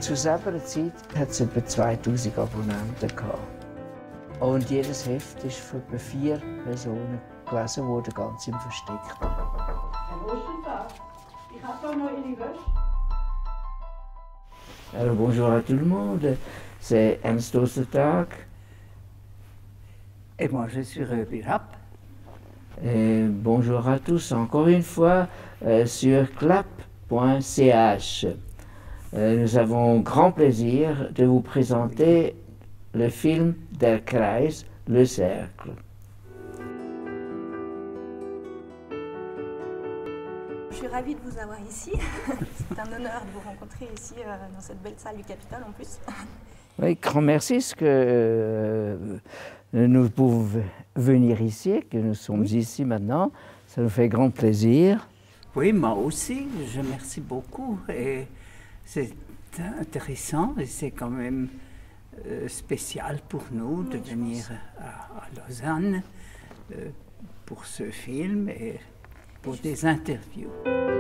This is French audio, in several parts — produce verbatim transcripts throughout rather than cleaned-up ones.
Zu selber Zeit hat es etwa zweitausend Abonnenten gehabt. Und jedes Heft ist von etwa vier Personen gelesen worden, ganz im Versteck. Alors bonjour à tout le monde, c'est Ernst Ostertag. Et moi je suis Röbi Rapp. Et bonjour à tous encore une fois euh, sur clap point c h. Euh, nous avons grand plaisir de vous présenter le film Der Kreis, le cercle. Je suis ravie de vous avoir ici. C'est un honneur de vous rencontrer ici euh, dans cette belle salle du Capitole en plus. Oui, grand merci parce que euh, nous pouvons venir ici, que nous sommes oui. ici maintenant. Ça nous fait grand plaisir. Oui, moi aussi, je remercie beaucoup. Et c'est intéressant et c'est quand même euh, spécial pour nous oui, de venir à, à Lausanne euh, pour ce film et pour et des interviews.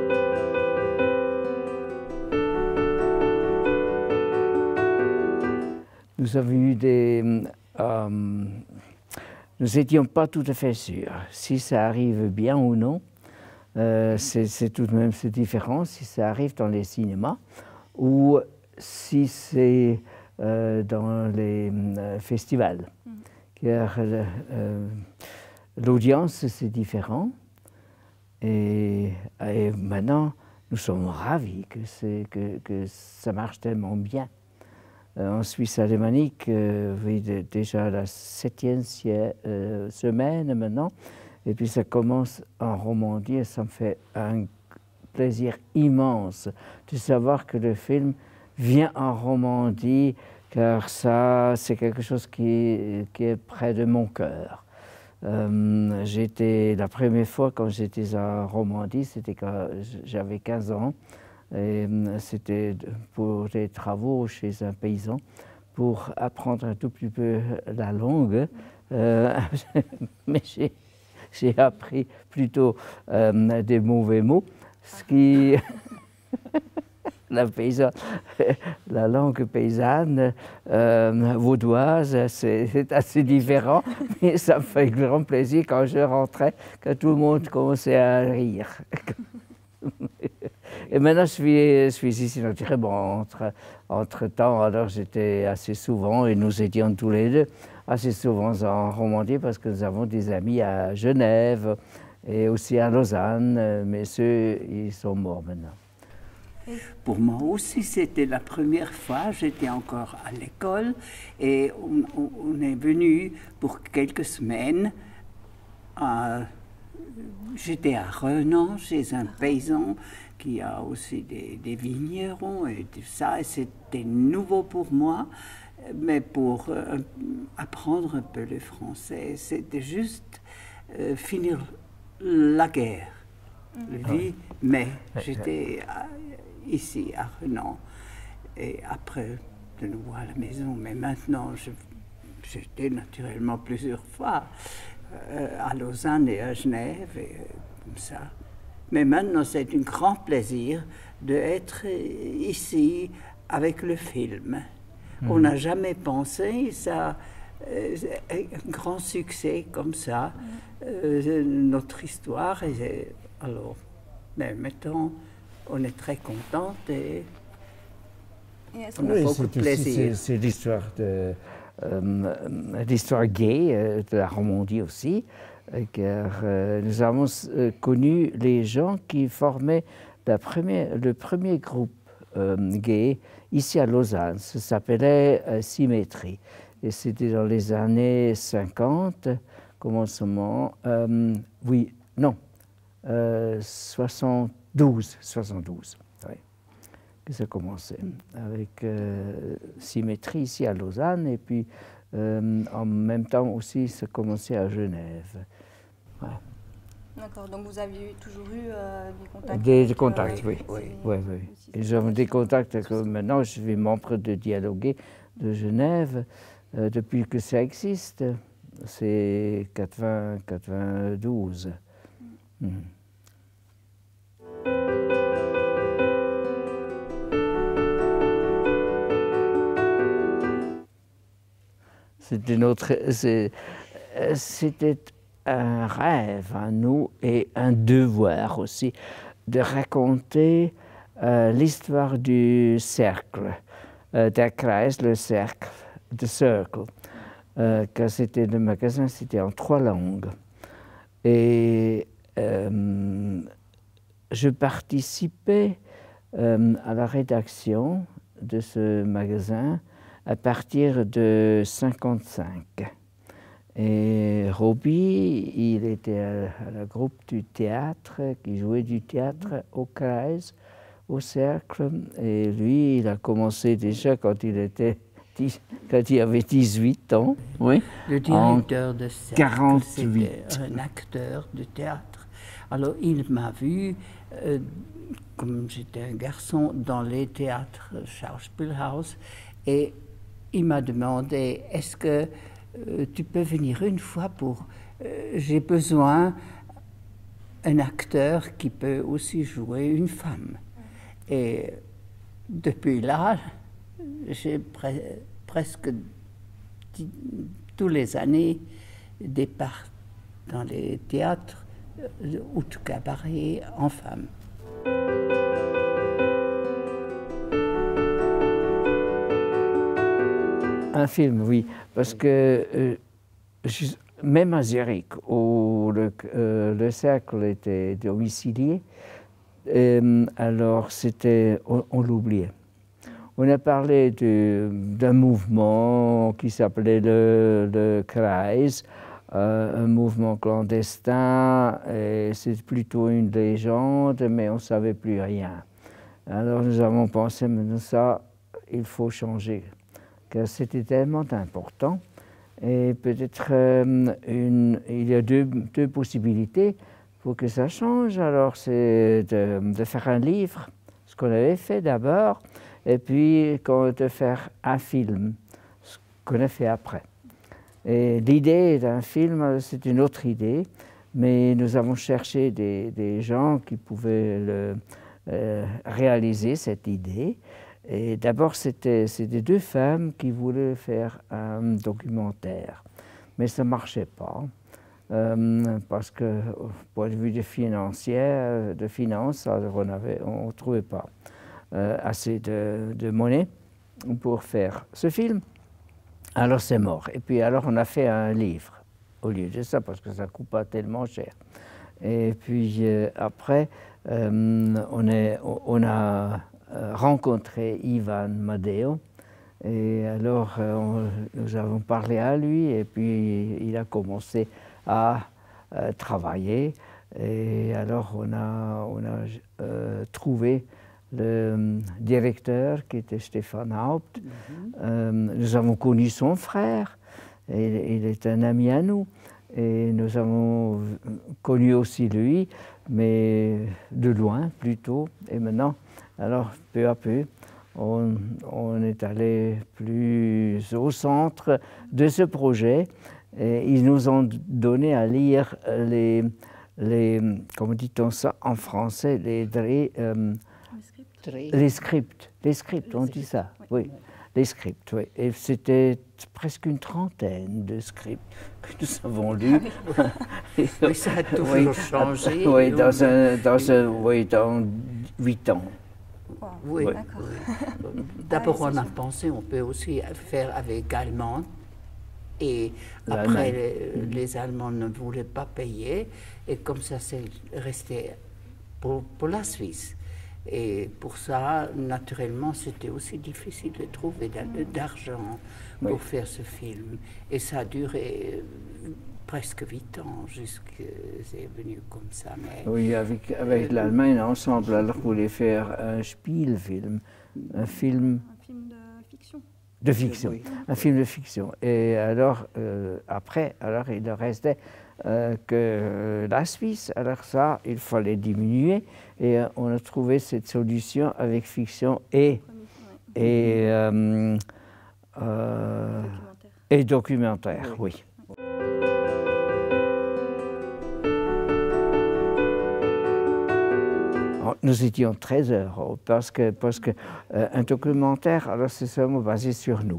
Nous avons eu des... Euh, nous n'étions pas tout à fait sûrs si ça arrive bien ou non. Euh, c'est tout de même différent si ça arrive dans les cinémas ou si c'est euh, dans les euh, festivals. Mm. Car euh, l'audience, c'est différent. Et, et maintenant, nous sommes ravis que, que, que ça marche tellement bien. Euh, en Suisse alémanique, euh, oui, déjà la septième euh, semaine maintenant, et puis ça commence en Romandie et ça me fait un plaisir immense de savoir que le film vient en Romandie, car ça, c'est quelque chose qui, qui est près de mon cœur. Euh, j'étais, la première fois quand j'étais en Romandie, c'était quand j'avais quinze ans, et c'était pour des travaux chez un paysan, pour apprendre un tout petit peu la langue, euh, mais j'ai j'ai appris plutôt euh, des mauvais mots, ce qui... la, paysanne, la langue paysanne euh, vaudoise, c'est assez différent, mais ça me fait grand plaisir quand je rentrais, que tout le monde commençait à rire. Et maintenant, je suis, je suis ici, donc, bon, entre, entre temps, alors j'étais assez souvent, et nous étions tous les deux, assez souvent en Romandie, parce que nous avons des amis à Genève, et aussi à Lausanne, mais ceux, ils sont morts maintenant. Pour moi aussi, c'était la première fois, j'étais encore à l'école, et on, on, on est venu pour quelques semaines. À, j'étais à Renan, chez un paysan, qui a aussi des, des vignerons et tout ça, et c'était nouveau pour moi, mais pour euh, apprendre un peu le français, c'était juste euh, finir la guerre, mmh. Vie, mais j'étais ici à Renan, et après de nouveau à la maison, mais maintenant j'étais naturellement plusieurs fois euh, à Lausanne et à Genève, et euh, comme ça. Mais maintenant, c'est un grand plaisir d'être ici avec le film. Mmh. On n'a jamais pensé ça, euh, un grand succès comme ça, mmh. euh, notre histoire. Et alors, mais maintenant, on est très contente et, et on a oui, beaucoup de plaisir. C'est l'histoire de euh, l'histoire gay euh, de la Romandie aussi. Car euh, nous avons euh, connu les gens qui formaient la première, le premier groupe euh, gay ici à Lausanne. Ça s'appelait euh, Symétrie. Et c'était dans les années cinquante, commencement, euh, oui, non, euh, soixante-douze, soixante-douze, oui, que ça commençait. Avec euh, Symétrie ici à Lausanne, et puis euh, en même temps aussi ça commençait à Genève. Ouais. D'accord, donc vous avez toujours eu euh, des contacts Des, avec, des contacts, euh, oui. Oui, oui, oui. Et j'avais des contacts, avec, maintenant je suis membre de Dialoguer de Genève, euh, depuis que ça existe, c'est quatre-vingts quatre-vingt-douze. Mm. Mm. C'était notre, c'était un rêve à nous et un devoir aussi de raconter euh, l'histoire du cercle, euh, der Kreis, le cercle, the circle. Euh, quand c'était le magasin, c'était en trois langues. Et euh, je participais euh, à la rédaction de ce magasin à partir de cinquante-cinq. Et Roby, il était à la groupe du théâtre, qui jouait du théâtre au Kreis, au cercle. Et lui, il a commencé déjà quand il était, quand il avait dix-huit ans. Oui. Le directeur de cercle, quarante-huit. C'était un acteur de théâtre. Alors il m'a vu, euh, comme j'étais un garçon, dans les théâtres Schauspielhaus, et il m'a demandé, est-ce que euh, tu peux venir une fois pour... Euh, j'ai besoin d'un acteur qui peut aussi jouer une femme. Et depuis là, j'ai pre presque tous les années départ dans les théâtres ou tout cabaret en femme. Un film, oui, parce que euh, même à Zurich, où le, euh, le cercle était domicilié, euh, alors c'était, on, on l'oubliait. On a parlé d'un mouvement qui s'appelait le, le Kreis, euh, un mouvement clandestin, et c'est plutôt une légende, mais on ne savait plus rien. Alors nous avons pensé, mais ça, il faut changer. Que c'était tellement important. Et peut-être euh, il y a deux, deux possibilités pour que ça change. Alors c'est de, de faire un livre, ce qu'on avait fait d'abord, et puis de faire un film, ce qu'on a fait après. Et l'idée d'un film, c'est une autre idée, mais nous avons cherché des, des gens qui pouvaient le, euh, réaliser cette idée. Et d'abord, c'était deux femmes qui voulaient faire un documentaire, mais ça ne marchait pas, euh, parce que, au point de vue de financier, de finances, on ne trouvait pas euh, assez de, de monnaie pour faire ce film. Alors c'est mort. Et puis alors on a fait un livre au lieu de ça, parce que ça ne coûte pas tellement cher. Et puis euh, après, euh, on, est, on a rencontré Ivan Madeo, et alors euh, on, nous avons parlé à lui, et puis il a commencé à euh, travailler, et alors on a, on a euh, trouvé le directeur qui était Stefan Haupt. Mm-hmm. euh, nous avons connu son frère, et il est un ami à nous, et nous avons connu aussi lui, mais de loin plutôt, et maintenant, alors peu à peu, on, on est allé plus au centre de ce projet, et ils nous ont donné à lire les, les comment dit-on ça en français, les, les, euh, les scripts, les scripts, on dit ça, oui. oui. Les scripts, oui. Et c'était presque une trentaine de scripts que nous avons lus. Oui, ça a toujours oui. changé. Oui, dans, un, dans, un, oui, dans huit ans. Wow. Oui, oui. oui. D'abord, on a pensé, on peut aussi faire avec allemand. Et après, les, les Allemands ne voulaient pas payer. Et comme ça, c'est resté pour, pour la Suisse. Et pour ça, naturellement, c'était aussi difficile de trouver d'argent pour oui. faire ce film. Et ça a duré presque huit ans jusqu'à c'est venu comme ça. Mais oui, avec, avec euh, l'Allemagne ensemble, alors vous voulez faire un Spielfilm, un film... Un film de fiction. De fiction, oui. un film de fiction. Et alors, euh, après, alors il ne restait euh, que euh, la Suisse. Alors ça, il fallait diminuer. Et euh, on a trouvé cette solution avec fiction et, et, euh, euh, documentaire. et documentaire, oui. oui. Nous étions très heureux parce que, parce que euh, un documentaire, alors c'est seulement basé sur nous.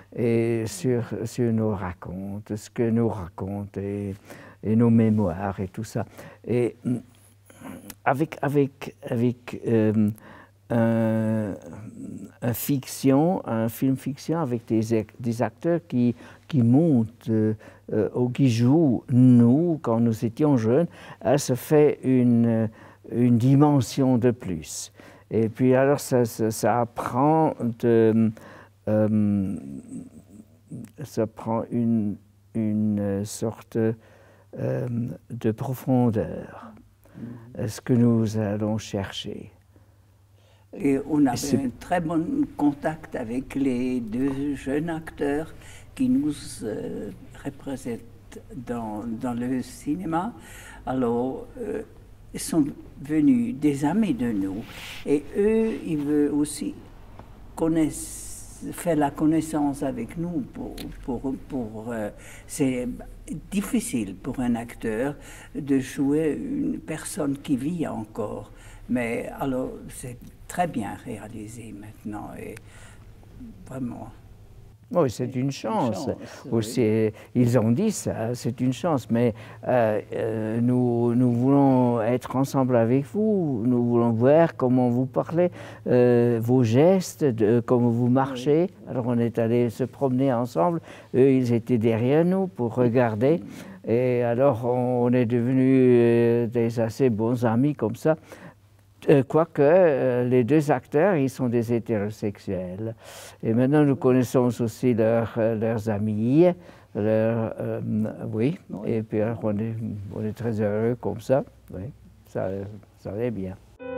et sur, sur nos racontes, ce que nous racontent et, et nos mémoires et tout ça. Et avec, avec, avec euh, un, un fiction, un film fiction avec des, des acteurs qui, qui montent euh, ou qui jouent nous quand nous étions jeunes, ça fait une, une dimension de plus. Et puis alors ça, ça, ça prend de, euh, ça prend une, une sorte euh, de profondeur, ce que nous allons chercher. Et on avait un très bon contact avec les deux jeunes acteurs qui nous euh, représentent dans, dans le cinéma. Alors, euh, ils sont venus des amis de nous. Et eux, ils veulent aussi connaître, faire la connaissance avec nous. Pour, pour, pour, euh, c'est difficile pour un acteur de jouer une personne qui vit encore. Mais alors, c'est très bien réalisé maintenant et vraiment. Oui, c'est une chance. Une chance aussi, oui. Ils ont dit ça, c'est une chance, mais euh, euh, nous, nous voulons être ensemble avec vous, nous voulons voir comment vous parlez, euh, vos gestes, de, comment vous marchez. Oui. Alors on est allé se promener ensemble, eux ils étaient derrière nous pour regarder, et alors on est devenus des assez bons amis comme ça. Euh, Quoique euh, les deux acteurs, ils sont des hétérosexuels. Et maintenant, nous connaissons aussi leur, euh, leurs amis, leur, euh, oui. oui, et puis alors, on, est, on est très heureux comme ça. Oui, ça, ça va bien.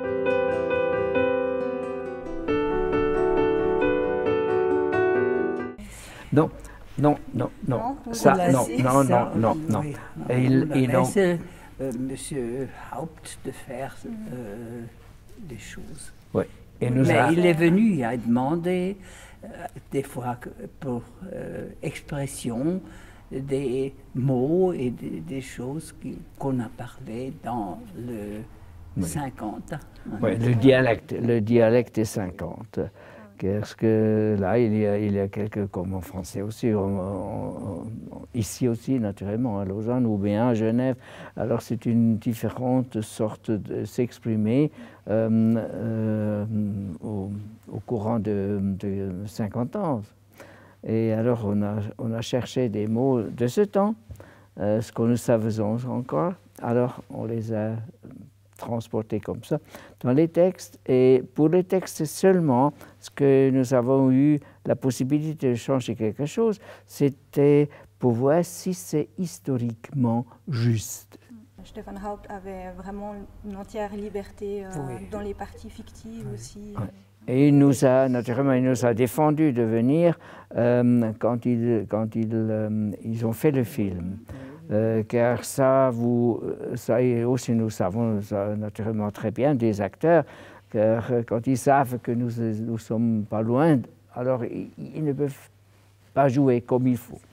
Non, non, non, non, non, ça, non, non, non, non, non. Oui. Et ils, ils ont... Euh, Monsieur Haupt de faire euh, des choses. Oui. Et nous Mais a... il est venu, il a demandé euh, des fois pour euh, expression des mots et des, des choses qu'on a parlé dans le oui. cinquante. Oui, le dialecte, le dialecte est cinquante. Parce que là, il y a, il y a quelques, comme en français aussi, on, on, ici aussi, naturellement, à Lausanne ou bien à Genève. Alors, c'est une différente sorte de s'exprimer euh, euh, au, au courant de, de cinquante ans. Et alors, on a, on a cherché des mots de ce temps, euh, ce que nous savions encore. Alors, on les a transportés comme ça dans les textes. Et pour les textes seulement, ce que nous avons eu la possibilité de changer quelque chose, c'était pour voir si c'est historiquement juste. Stefan Haupt avait vraiment une entière liberté euh, oui. dans les parties fictives oui. aussi. Oui. Et il nous a, naturellement, il nous a défendu de venir euh, quand, il, quand il, euh, ils ont fait le film. Euh, car ça, vous, ça aussi, nous savons ça, naturellement très bien des acteurs, car quand ils savent que nous ne sommes pas loin, alors ils, ils ne peuvent pas jouer comme il faut.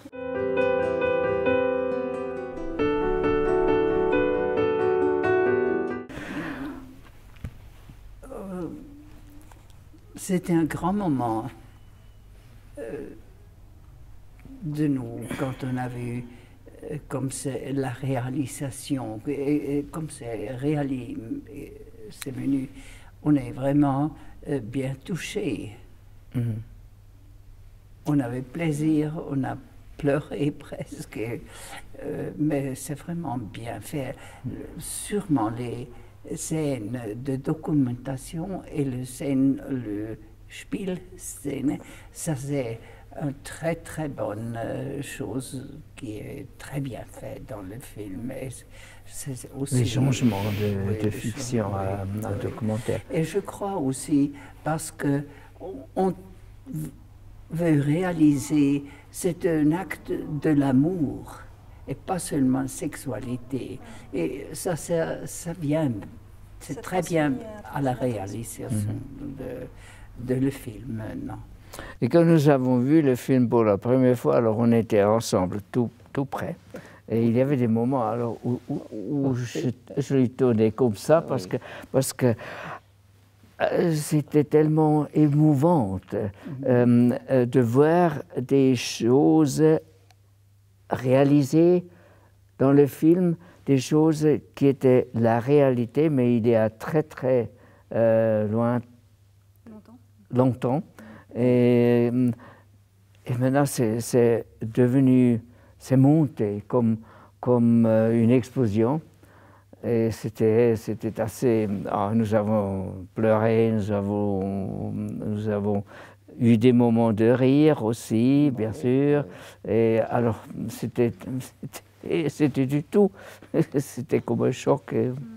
C'était un grand moment euh, de nous quand on a vu euh, comme c'est la réalisation, et, et comme c'est réalisé, c'est venu, on est vraiment euh, bien touchés. Mm-hmm. On avait plaisir, on a pleuré presque, euh, mais c'est vraiment bien fait. Sûrement les scènes de documentation et le scène, le Spielszene, ça c'est une très très bonne chose qui est très bien fait dans le film. Et c'est aussi les changements de, oui, de fiction à un oui. documentaire. Et je crois aussi parce que on veut réaliser, c'est un acte de l'amour et pas seulement sexualité. Et ça, ça, ça vient, c'est très bien à la réalisation mm-hmm. de, de le film maintenant. Et quand nous avons vu le film pour la première fois, alors on était ensemble tout, tout près. Et il y avait des moments alors, où, où, où je, je lui tournais comme ça parce que, parce que c'était tellement émouvant euh, euh, de voir des choses réalisées dans le film, des choses qui étaient la réalité, mais il y a très très euh, loin, Longtemps. longtemps. Et, et maintenant, c'est devenu, c'est monté comme, comme une explosion. Et c'était assez... Oh, nous avons pleuré, nous avons, nous avons eu des moments de rire aussi, bien sûr. Et alors, c'était c'était du tout. C'était comme un choc.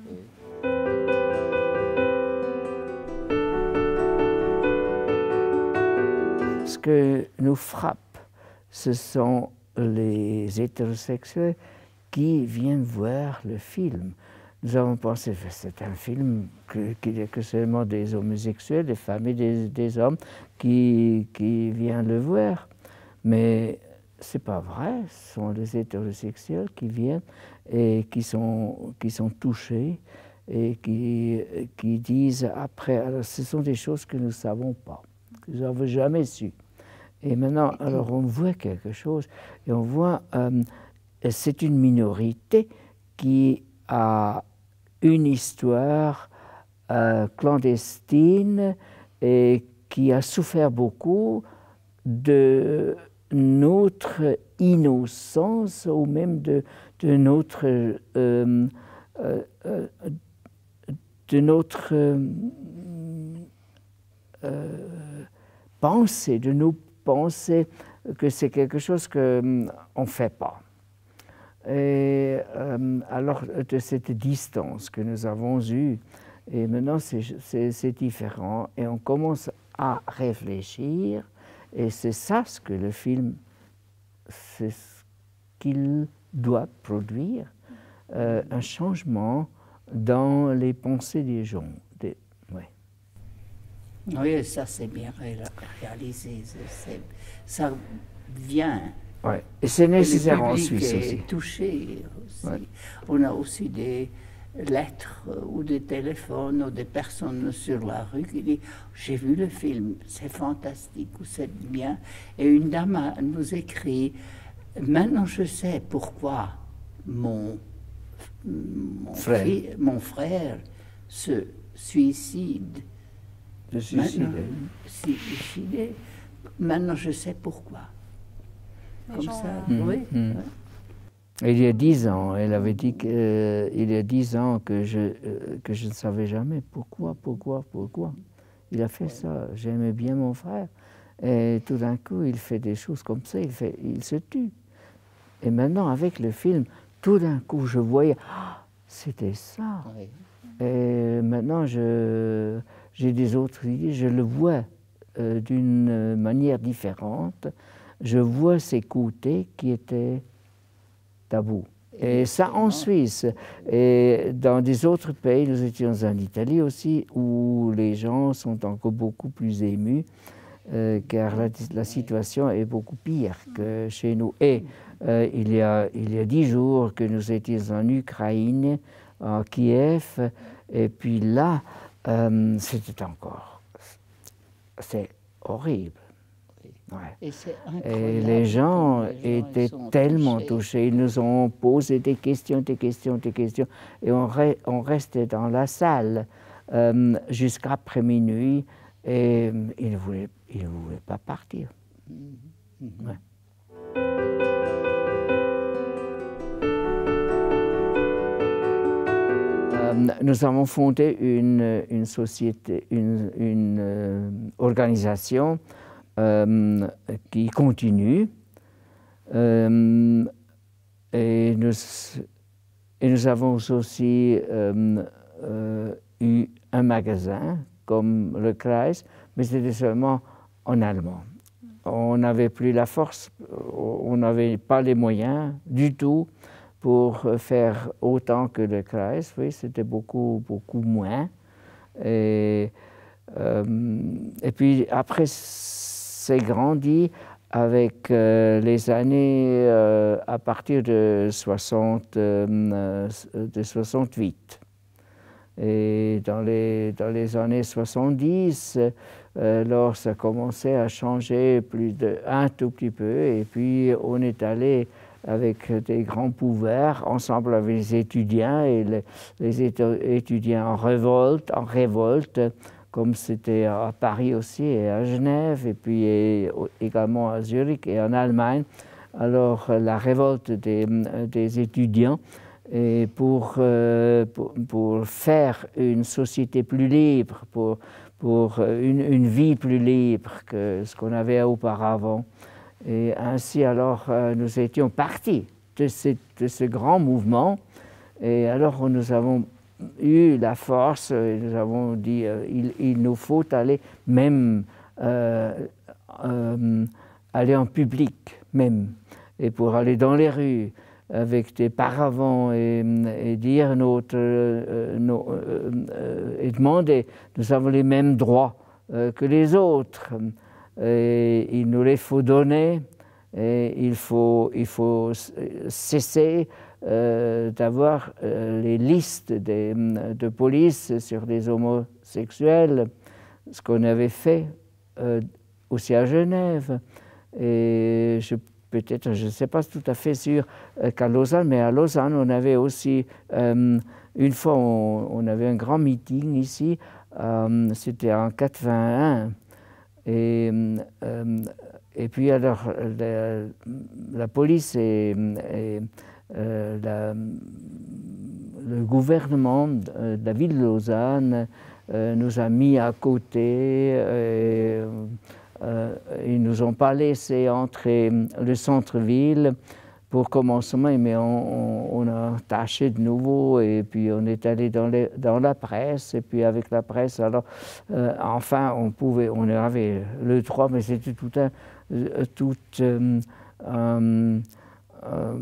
Ce que nous frappe, ce sont les hétérosexuels qui viennent voir le film. Nous avons pensé que c'est un film qu'il n'y a que seulement des homosexuels, des femmes et des, des hommes qui, qui viennent le voir. Mais ce n'est pas vrai, ce sont les hétérosexuels qui viennent et qui sont, qui sont touchés et qui, qui disent après, alors ce sont des choses que nous ne savons pas, que nous n'avons jamais su. Et maintenant, alors on voit quelque chose et on voit, euh, c'est une minorité qui a une histoire euh, clandestine et qui a souffert beaucoup de notre innocence ou même de, de notre, euh, euh, euh, de notre euh, euh, pensée, de nos pensées que c'est quelque chose qu'on ne fait pas. Et euh, alors de cette distance que nous avons eue, et maintenant c'est différent, et on commence à réfléchir, et c'est ça ce que le film, c'est ce qu'il doit produire, euh, un changement dans les pensées des gens. Des, ouais. Oui, ça c'est bien réalisé, ça vient. Ouais. Et c'est nécessaire en Suisse aussi. Est touché aussi. Ouais. On a aussi des lettres ou des téléphones ou des personnes sur la rue qui disent « J'ai vu le film, c'est fantastique ou c'est bien ». Et une dame nous écrit « Maintenant je sais pourquoi mon, mon, frère. Fils, mon frère se suicide. Se suicide. Maintenant, Maintenant je sais pourquoi ». Comme gens, ça, euh... oui. Mmh. Il y a dix ans, elle avait dit qu'il euh, y a dix ans que je, euh, que je ne savais jamais pourquoi, pourquoi, pourquoi. Il a fait ouais. ça. J'aimais bien mon frère. Et tout d'un coup, il fait des choses comme ça, il, fait, il se tue. Et maintenant, avec le film, tout d'un coup, je voyais, ah, c'était ça. Oui. Et maintenant, j'ai des autres idées, je le vois euh, d'une manière différente. Je vois ces côtés qui étaient tabous. Et ça en Suisse. Et dans des autres pays, nous étions en Italie aussi, où les gens sont encore beaucoup plus émus, euh, car la, la situation est beaucoup pire que chez nous. Et euh, il, y a, il y a dix jours que nous étions en Ukraine, en Kiev, et puis là, euh, c'était encore... C'est horrible. Ouais. Et, et les gens, les gens étaient tellement touchés. touchés. Ils nous ont posé des questions, des questions, des questions. Et on, re, on restait dans la salle euh, jusqu'après minuit. Et euh, ils ne voulaient, ils ne voulaient pas partir. Mm-hmm. Ouais. euh, nous avons fondé une, une société, une, une euh, organisation Euh, qui continue euh, et, nous, et nous avons aussi euh, euh, eu un magasin comme le Kreis, mais c'était seulement en allemand. On n'avait plus la force, on n'avait pas les moyens du tout pour faire autant que le Kreis, oui, c'était beaucoup, beaucoup moins. Et, euh, et puis après, c'est grandi avec euh, les années euh, à partir de, soixante, euh, de soixante-huit. Et dans les, dans les années soixante-dix, euh, alors ça commençait à changer plus de, un tout petit peu. Et puis on est allé avec des grands pouvoirs, ensemble avec les étudiants, et les, les étudiants en révolte, en révolte, comme c'était à Paris aussi et à Genève, et puis et également à Zurich et en Allemagne. Alors la révolte des, des étudiants, et pour, euh, pour, pour faire une société plus libre, pour, pour une, une vie plus libre que ce qu'on avait auparavant. Et ainsi, alors, euh, nous étions partis de ce, de ce grand mouvement. Et alors, nous avons eu la force, et nous avons dit euh, il, il nous faut aller même euh, euh, aller en public, même, et pour aller dans les rues avec des paravents et, et dire notre, euh, nos, euh, euh, et demander, nous avons les mêmes droits euh, que les autres. Et il nous les faut donner, et il faut, il faut cesser euh, d'avoir euh, les listes des, de police sur les homosexuels, ce qu'on avait fait euh, aussi à Genève. Et je, peut-être, je ne sais pas tout à fait sûr euh, qu'à Lausanne, mais à Lausanne, on avait aussi, euh, une fois, on, on avait un grand meeting ici, euh, c'était en quatre-vingt-un. Et, euh, et puis alors, la, la police et, et euh, la, le gouvernement de la ville de Lausanne euh, nous a mis à côté. Et, euh, ils ne nous ont pas laissé entrer le centre-ville pour commencement, mais on, on, on a tâché de nouveau, et puis on est allé dans, les, dans la presse, et puis avec la presse, alors euh, enfin on pouvait, on avait le droit, mais c'était tout un, tout euh, euh, euh,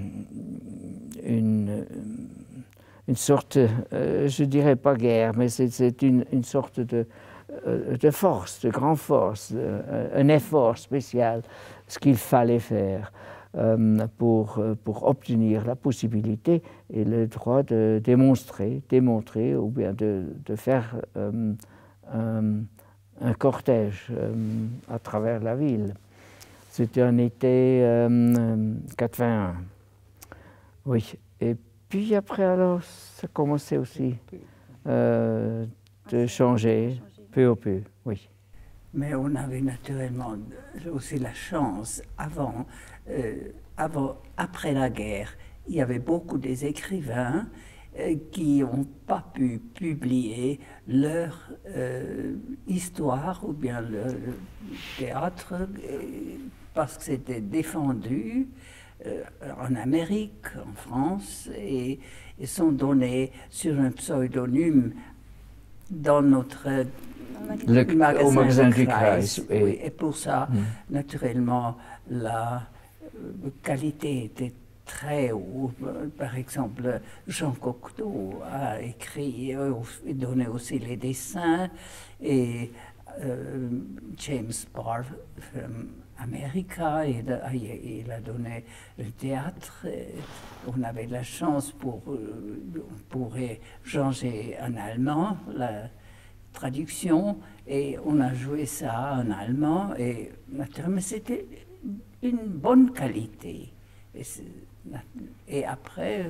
une, une sorte, euh, je dirais pas guerre, mais c'est une, une sorte de, de force, de grande force, un effort spécial, ce qu'il fallait faire. Euh, pour, pour obtenir la possibilité et le droit de démontrer, démontrer ou bien de, de faire euh, un, un cortège euh, à travers la ville. C'était en été euh, quatre-vingt-un. Oui. Et puis après, alors, ça commençait aussi euh, de changer, peu à peu, oui. Mais on avait naturellement aussi la chance, avant, euh, avant, après la guerre, il y avait beaucoup des écrivains euh, qui n'ont pas pu publier leur euh, histoire ou bien le, le théâtre euh, parce que c'était défendu euh, en Amérique, en France, et, et sont donnés sur un pseudonyme dans notre Le, magasin, au magasin du Kreis. Kreis. Et, oui, et pour ça, mm. naturellement, la euh, qualité était très haute. Par exemple, Jean Cocteau a écrit euh, et donné aussi les dessins, et euh, James Barr, euh, America, il a, il a donné le théâtre. On avait la chance pour, on pourrait changer en allemand la traduction, et on a joué ça en allemand, et naturellement c'était une bonne qualité. Et, et après,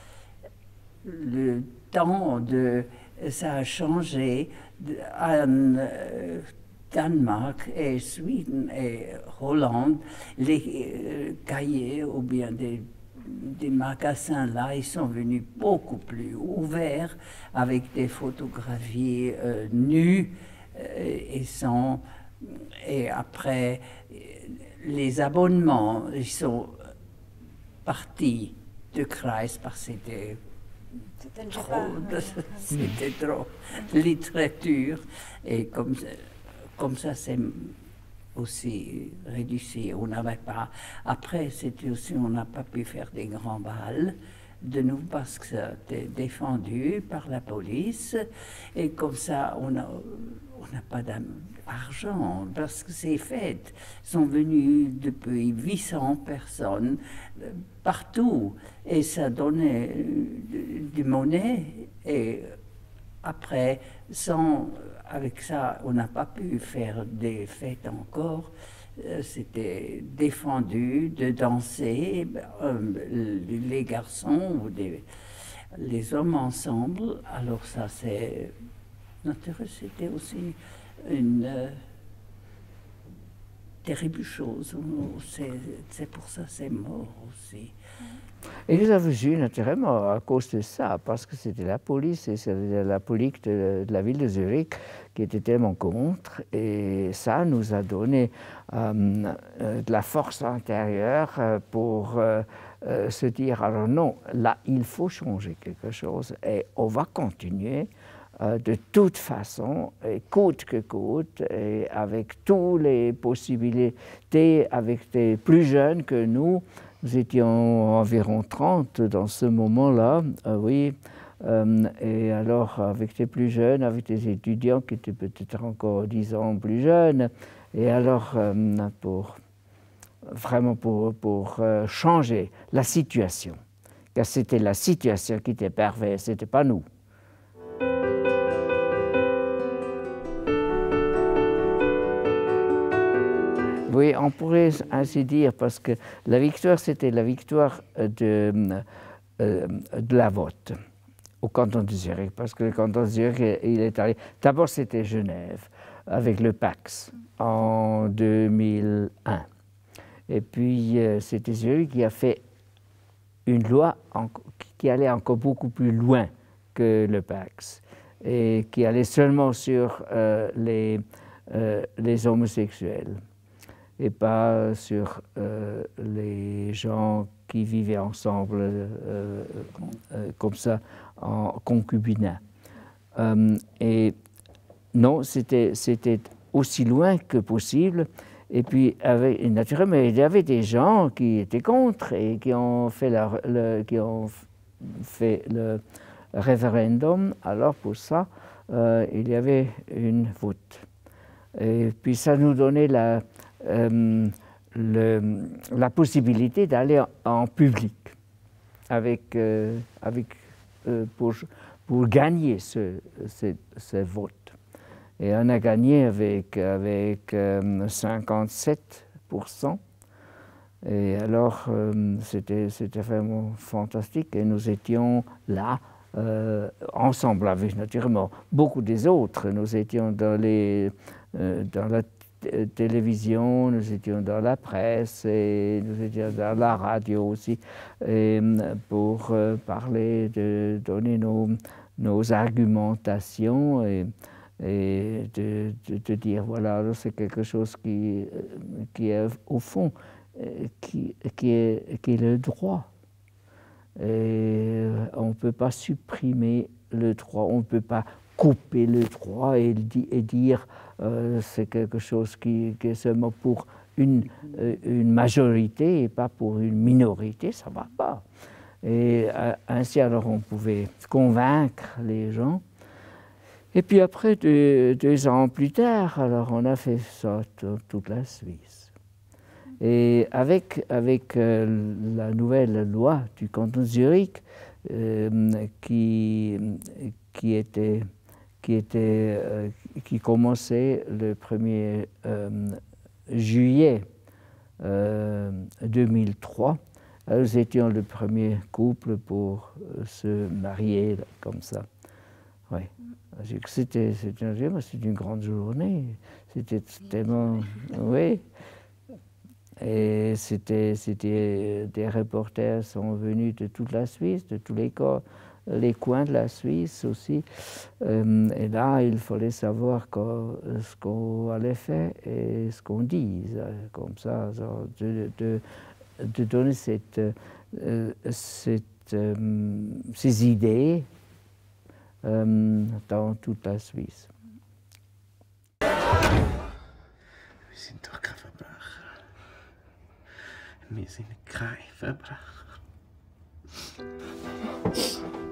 le temps de ça a changé en euh, Danemark et Suède et Hollande, les euh, cahiers ou bien des, des magasins là, ils sont venus beaucoup plus ouverts avec des photographies euh, nues euh, et, sans, et après les abonnements, ils sont partis de Kreis parce que c'était trop, c'était trop de littérature, et comme, comme ça c'est aussi réduit. On n'avait pas, après c'était aussi, on n'a pas pu faire des grands bals de nous parce que c'était défendu par la police, et comme ça on a, on n'a pas d'argent parce que ces fêtes sont venues depuis huit cents personnes partout, et ça donnait de, de monnaie, et après, sans, avec ça, on n'a pas pu faire des fêtes encore. C'était défendu de danser, les garçons ou des, les hommes ensemble. Alors ça, c'est... C'était aussi une euh, terrible chose. C'est pour ça que c'est mort aussi. Et nous avons eu naturellement à cause de ça, parce que c'était la police et c'était la police de, de la ville de Zurich qui était tellement contre. Et ça nous a donné euh, euh, de la force intérieure pour euh, euh, se dire, alors non, là, il faut changer quelque chose et on va continuer euh, de toute façon, et coûte que coûte, et avec toutes les possibilités, avec des plus jeunes que nous. Nous étions environ trente dans ce moment-là, euh, oui. Euh, et alors, avec les plus jeunes, avec des étudiants qui étaient peut-être encore dix ans plus jeunes, et alors, euh, pour, vraiment pour, pour euh, changer la situation, car c'était la situation qui était perverse, ce n'était pas nous. Oui, on pourrait ainsi dire, parce que la victoire, c'était la victoire de, euh, de la vote au canton de Zurich, parce que le canton de Zurich, il est allé... D'abord, c'était Genève, avec le Pax, en deux mille un. Et puis, euh, c'était Zurich qui a fait une loi en, qui allait encore beaucoup plus loin que le Pax, et qui allait seulement sur euh, les, euh, les homosexuels, et pas sur euh, les gens qui vivaient ensemble euh, euh, comme ça, en concubinat. Euh, et non, c'était aussi loin que possible. Et puis, avec, naturellement, il y avait des gens qui étaient contre et qui ont fait, la, le, qui ont fait le référendum. Alors, pour ça, euh, il y avait une vote. Et puis, ça nous donnait la... Euh, le, la possibilité d'aller en, en public avec, euh, avec, euh, pour, pour gagner ce, ce, ce vote. Et on a gagné avec, avec euh, cinquante-sept pour cent. Et alors, euh, c'était vraiment fantastique. Et nous étions là, euh, ensemble, avec naturellement beaucoup des autres. Nous étions dans, les, euh, dans la télévision, nous étions dans la presse et nous étions dans la radio aussi, et pour euh, parler, de donner nos, nos argumentations et, et de, de, de dire, voilà, c'est quelque chose qui, qui est au fond, qui, qui, est, qui est le droit. Et on ne peut pas supprimer le droit, on ne peut pas couper le droit et, et dire euh, c'est quelque chose qui, qui est seulement pour une, euh, une majorité et pas pour une minorité, ça ne va pas. Et euh, ainsi, alors, on pouvait convaincre les gens. Et puis après, deux, deux ans plus tard, alors on a fait ça dans toute la Suisse. Et avec, avec euh, la nouvelle loi du canton de Zurich, euh, qui, qui était... qui, était, euh, qui commençait le premier euh, juillet euh, deux mille trois. Alors, nous étions le premier couple pour euh, se marier là, comme ça. Ouais. C'était une grande journée. C'était tellement... Oui. Et c'était, c'était, des reporters sont venus de toute la Suisse, de tous les corps, les coins de la Suisse aussi. Euh, et là, il fallait savoir quoi, ce qu'on allait faire et ce qu'on dise, comme ça, genre, de, de, de donner cette, euh, cette, euh, ces idées euh, dans toute la Suisse. Wir sind doch kein Verbrecher. Wir sind kein Verbrecher.